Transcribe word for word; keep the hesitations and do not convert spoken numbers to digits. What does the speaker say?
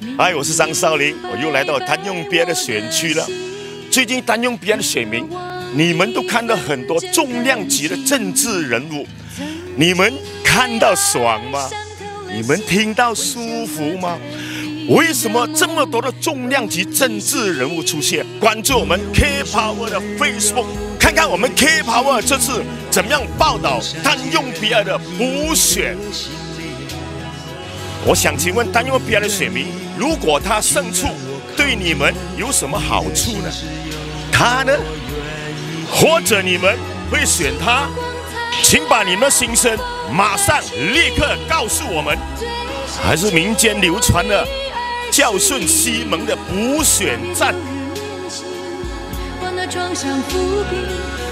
嗨，我是张少林，我又来到丹用别的选区了。最近丹用别的选民，你们都看到很多重量级的政治人物，你们看到爽吗？你们听到舒服吗？为什么这么多的重量级政治人物出现？关注我们 K Power 的 Facebook， 看看我们 K Power 这次怎么样报道丹用比尔的补选。我想请问丹用比尔的选民，如果他胜出，对你们有什么好处呢？他呢？或者你们会选他？请把你们的心声马上立刻告诉我们。还是民间流传的孝顺西门的补选战。 往那床上伏笔